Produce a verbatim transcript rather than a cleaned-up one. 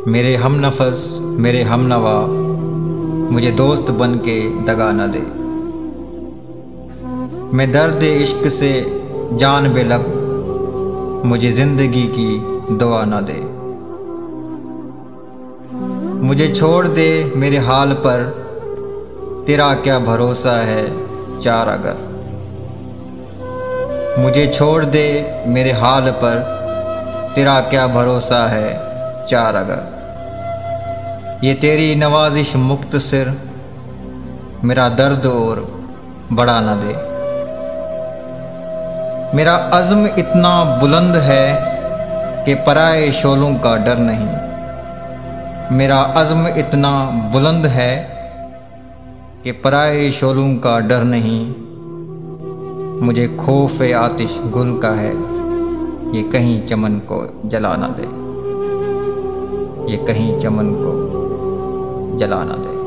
मेरे हम नफस मेरे हम नवा मुझे दोस्त बन के दगा न दे। मैं दर्द इश्क से जान बेलब मुझे ज़िंदगी की दुआ न दे। मुझे छोड़ दे मेरे हाल पर तेरा क्या भरोसा है चार अगर। मुझे छोड़ दे मेरे हाल पर तेरा क्या भरोसा है चार अगर। ये तेरी नवाजिश मुख्तसर मेरा दर्द और बढ़ा न दे। मेरा अज़्म इतना बुलंद है कि पराए शोलों का डर नहीं। मेरा अज़्म इतना बुलंद है कि पराए शोलों का डर नहीं। मुझे खौफ आतिश गुल का है ये कहीं चमन को जला न दे। ये कहीं चमन को जला न दे।